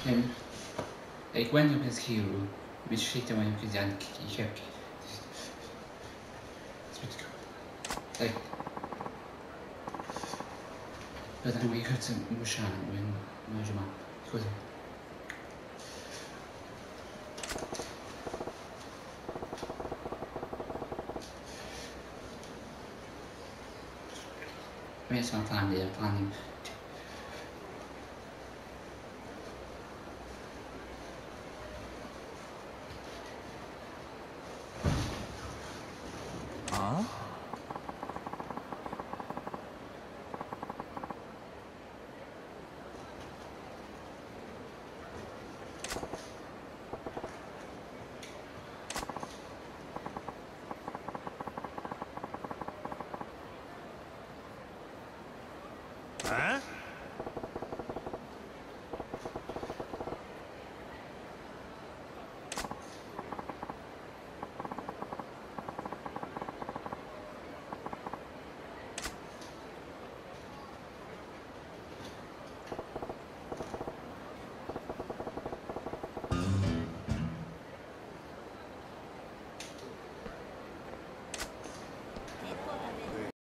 Ik ben op het schreeuwen. Misschien dat we ook aan ik heb. Like, but then we got some mushan when Majima. Scusa. Mi sono planning. Huh?